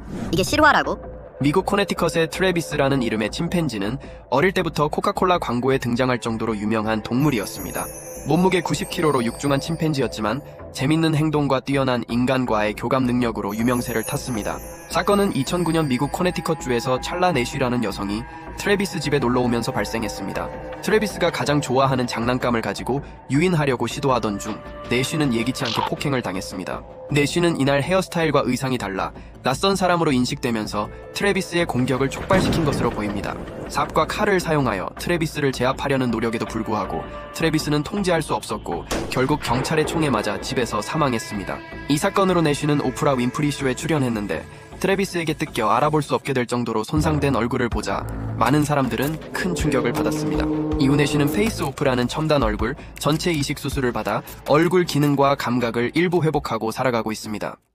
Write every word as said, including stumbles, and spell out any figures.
이게 실화라고? 미국 코네티컷의 트래비스라는 이름의 침팬지는 어릴 때부터 코카콜라 광고에 등장할 정도로 유명한 동물이었습니다. 몸무게 구십 킬로그램로 육중한 침팬지였지만 재밌는 행동과 뛰어난 인간과의 교감 능력으로 유명세를 탔습니다. 사건은 이천구 년 미국 코네티컷주에서 찰라 내쉬라는 여성이 트래비스 집에 놀러오면서 발생했습니다. 트래비스가 가장 좋아하는 장난감을 가지고 유인하려고 시도하던 중 내쉬는 예기치 않게 폭행을 당했습니다. 내쉬는 이날 헤어스타일과 의상이 달라 낯선 사람으로 인식되면서 트래비스의 공격을 촉발시킨 것으로 보입니다. 삽과 칼을 사용하여 트래비스를 제압하려는 노력에도 불구하고 트래비스는 통제할 수 없었고 결국 경찰의 총에 맞아 집에서 사망했습니다. 이 사건으로 내쉬는 오프라 윈프리 쇼에 출연했는데 트래비스에게 뜯겨 알아볼 수 없게 될 정도로 손상된 얼굴을 보자 많은 사람들은 큰 충격을 받았습니다. 이후 내쉬는 페이스오프라는 첨단 얼굴 전체 이식 수술을 받아 얼굴 기능과 감각을 일부 회복하고 살아가고 있습니다.